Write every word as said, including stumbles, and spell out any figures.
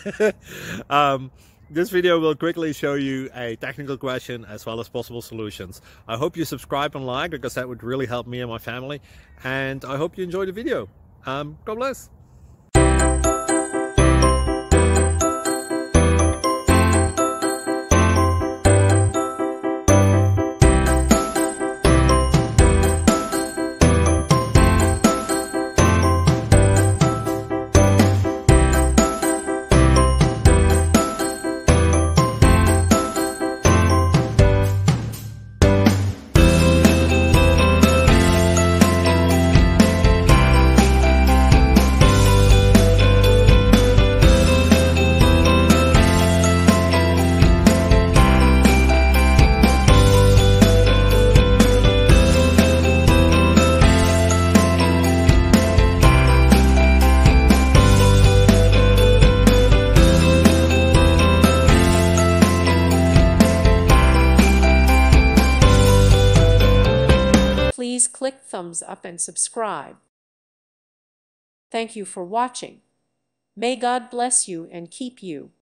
um, this video will quickly show you a technical question as well as possible solutions. I hope you subscribe and like, because that would really help me and my family. And I hope you enjoy the video. Um, God bless. Please click thumbs up and subscribe. Thank you for watching. May God bless you and keep you.